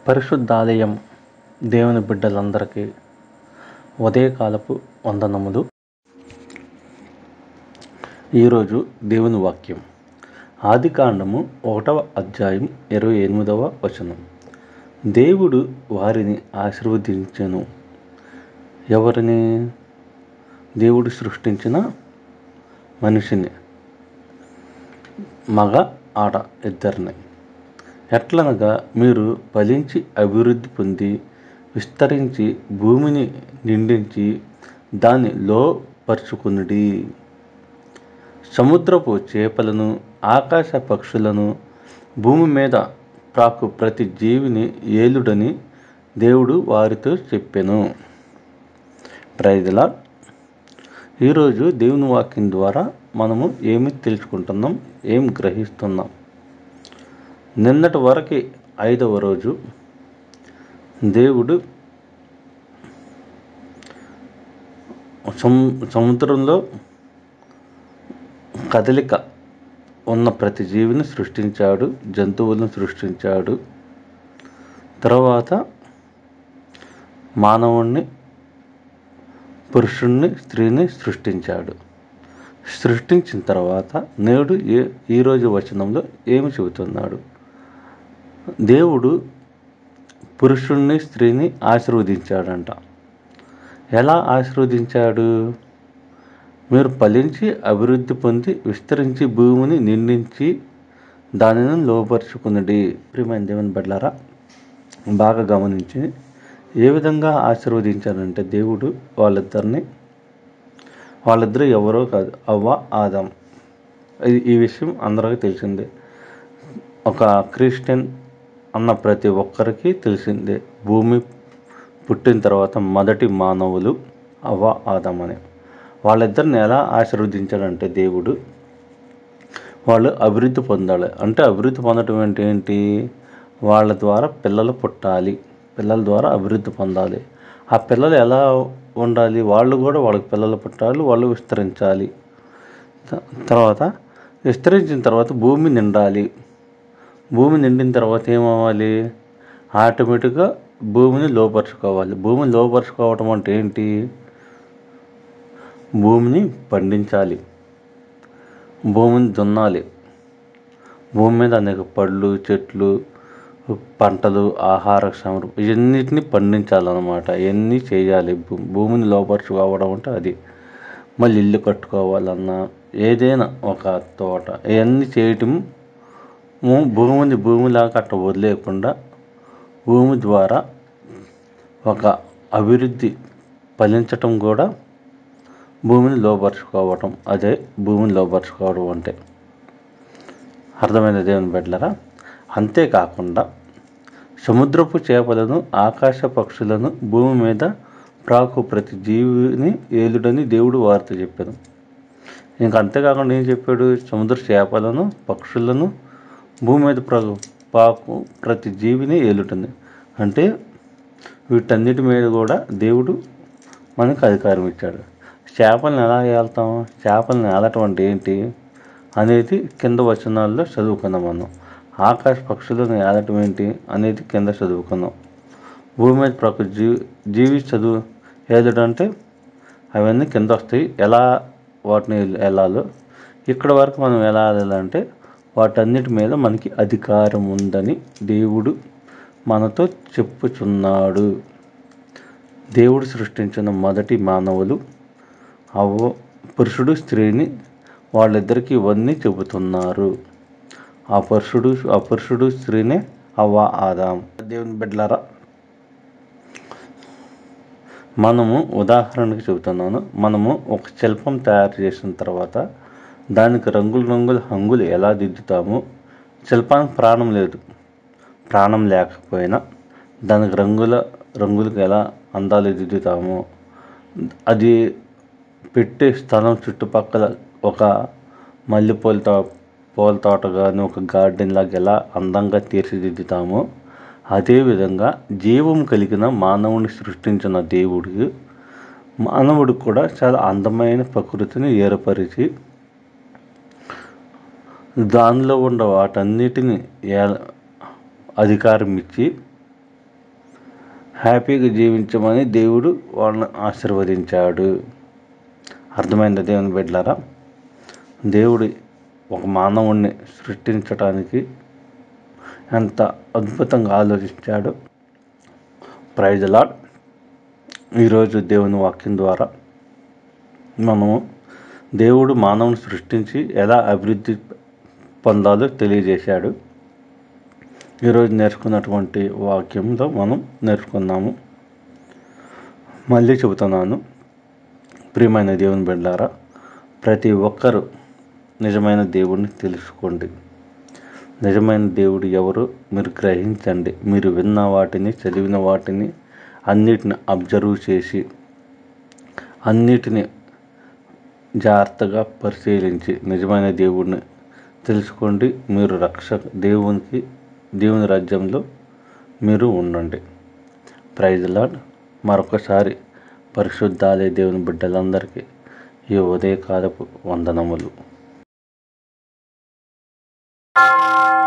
పరిశుద్ధాలయం దేవుని బిడ్డలందరికీ ఉదయకాలపు వందనములు. ఈరోజు దేవుని వాక్యం ఆదికాండము 1వ అధ్యాయం 28వ వచనం. దేవుడు వారిని ఆశీర్వదించెను. ఎవరిని? దేవుడు సృష్టించిన మనిషిని, మగ ఆడ ఇద్దరిని. ఎట్లనగా మీరు ఫలించి అభివృద్ధి పొంది విస్తరించి భూమిని నిండించి దాన్ని లోపరుచుకునుడి. సముద్రపు చేపలను, ఆకాశ పక్షులను, భూమి మీద ప్రాకు ప్రతి జీవిని ఏలుడని దేవుడు వారితో చెప్పెను. Praise the Lord. ఈరోజు దేవుని వాక్యం ద్వారా మనము ఏమి తెలుసుకుంటున్నాం, ఏం గ్రహిస్తున్నాం? నిన్నటి వరకు 5వ రోజు దేవుడు సముద్రంలో కదలిక ఉన్న ప్రతి జీవిని సృష్టించాడు, జంతువులను సృష్టించాడు. తర్వాత మానవుణ్ణి, పురుషుణ్ణి, స్త్రీని సృష్టించాడు. సృష్టించిన తర్వాత నేడు ఈరోజు వచనంలో ఏమి చెబుతున్నాడు? దేవుడు పురుషుణ్ణి, స్త్రీని ఆశీర్వదించాడంట. ఎలా ఆశీర్వదించాడు? మీరు ఫలించి అభివృద్ధి పొంది విస్తరించి భూమిని నిండించి దానిని లోపరుచుకునుడి. ప్రియమైన దేవుని బిడ్డలారా, బాగా గమనించి ఏ విధంగా ఆశీర్వదించాడంటే దేవుడు వాళ్ళిద్దరు ఎవరో కాదు, అవ్వ, ఆదాం. ఈ విషయం అందరికీ తెలిసిందే. ఒక క్రిస్టియన్ అన్న ప్రతి ఒక్కరికి తెలిసిందే. భూమి పుట్టిన తర్వాత మొదటి మానవులు అవ్వ, ఆదాం అని. వాళ్ళిద్దరిని ఎలా ఆశీర్వదించాడంటే దేవుడు, వాళ్ళు అభివృద్ధి పొందాలి. అంటే అభివృద్ధి పొందడం అంటే ఏంటి? వాళ్ళ ద్వారా పిల్లలు పుట్టాలి, పిల్లల ద్వారా అభివృద్ధి పొందాలి. ఆ పిల్లలు ఎలా ఉండాలి? వాళ్ళు కూడా వాళ్ళకి పిల్లలు పుట్టాలి, వాళ్ళు విస్తరించాలి. తర్వాత విస్తరించిన తర్వాత భూమి నిండాలి. భూమి నిండిన తర్వాత ఏమవ్వాలి? ఆటోమేటిక్గా భూమిని లోపరుచుకోవాలి. భూమిని లోపరుచుకోవటం అంటే ఏంటి? భూమిని పండించాలి, భూమిని దున్నాలి. భూమి మీద అనేక పళ్ళు, చెట్లు, పంటలు, ఆహార క్షమరం ఇవన్నిటిని పండించాలన్నమాట. ఇవన్నీ చేయాలి. భూమిని లోపరుచుకోవడం అంటే అది. మళ్ళీ ఇల్లు కట్టుకోవాలన్నా, ఏదైనా ఒక తోట, ఇవన్నీ చేయటం భూమిలాగా అట్లా వదిలేయకుండా భూమి ద్వారా ఒక అభివృద్ధి ఫలించటం కూడా భూమిని లోపరుచుకోవటం. అదే భూమిని లోపరుచుకోవడం అంటే. అర్థమైన దేవుని బిడ్డలారా? అంతేకాకుండా సముద్రపు చేపలను, ఆకాశ పక్షులను, భూమి మీద ప్రాకు ప్రతి జీవిని ఏలుడని దేవుడు వారితో చెప్పాను. ఇంకా అంతేకాకుండా ఏం చెప్పాడు? సముద్ర చేపలను, పక్షులను, భూమి మీద ప్రాకు ప్రతి జీవిని ఏలుటని. అంటే వీటన్నిటి మీద కూడా దేవుడు మనకు అధికారం ఇచ్చాడు. చేపలను ఎలా ఏళ్తాం? చేపలను ఏలటం అంటే ఏంటి అనేది కింద వచనాల్లో చదువుకున్నాం మనం. ఆకాశ పక్షులను ఏలటం ఏంటి అనేది కింద చదువుకున్నాం. భూమి మీద ప్రకృతి జీవి ఏదడంటే అవన్నీ కింద వస్తాయి. ఎలా వాటిని వెళ్ళాలో ఇక్కడ వరకు మనం ఎలా వెళ్ళాలంటే వాటన్నిటి మీద మనకి అధికారం ఉందని దేవుడు మనతో చెప్పుచున్నాడు. దేవుడు సృష్టించిన మొదటి మానవులు పురుషుడు, స్త్రీని, వాళ్ళిద్దరికీ ఇవన్నీ చెబుతున్నారు. ఆ పురుషుడు స్త్రీనే అవ్వ, ఆదాం. దేవుని బిడ్డలారా, మనము ఉదాహరణకు చెబుతున్నాను. మనము ఒక శిల్పం తయారు చేసిన తర్వాత దానికి రంగుల హంగులు ఎలా దిద్దుతామో, శిల్పానికి ప్రాణం లేదు, ప్రాణం లేకపోయినా దానికి రంగులకు ఎలా అందాలు దిద్దుతామో, అది పెట్టే స్థలం చుట్టుపక్కల ఒక మల్లెపూల తోట కానీ, ఒక గార్డెన్ లాగా ఎలా అందంగా తీర్చిదిద్దుతామో, అదేవిధంగా జీవం కలిగిన మానవుని సృష్టించిన దేవుడికి, మానవుడికి కూడా చాలా అందమైన ప్రకృతిని ఏర్పరిచి దానిలో ఉన్న వాటన్నిటిని అధికారం ఇచ్చి హ్యాపీగా జీవించమని దేవుడు వాళ్ళని ఆశీర్వదించాడు. అర్థమైందా దేవుని బిడ్డలారా? దేవుడు ఒక మానవుణ్ణి సృష్టించడానికి ఎంత అద్భుతంగా ఆలోచించాడు. Praise the Lord. ఈరోజు దేవుని వాక్యం ద్వారా మనము దేవుడు మానవుని సృష్టించి ఎలా అభివృద్ధి పొందాలో తెలియజేశాడు. ఈరోజు నేర్చుకున్నటువంటి వాక్యంలో మనం నేర్చుకున్నాము. మళ్ళీ చెబుతున్నాను, ప్రియమైన దేవుని బిడ్డలారా, ప్రతి ఒక్కరూ నిజమైన దేవుడిని తెలుసుకోండి. నిజమైన దేవుడు ఎవరు మీరు గ్రహించండి. మీరు విన్న వాటిని, చదివిన వాటిని అన్నిటిని అబ్జర్వ్ చేసి అన్నిటిని జాగ్రత్తగా పరిశీలించి నిజమైన దేవుడిని తెలుసుకోండి. మీరు దేవుని రాజ్యంలో మీరు ఉండండి. Praise the Lord. మరొకసారి పరిశుద్ధాలయ దేవుని బిడ్డలందరికీ ఈ ఉదయకాలపు వందనములు.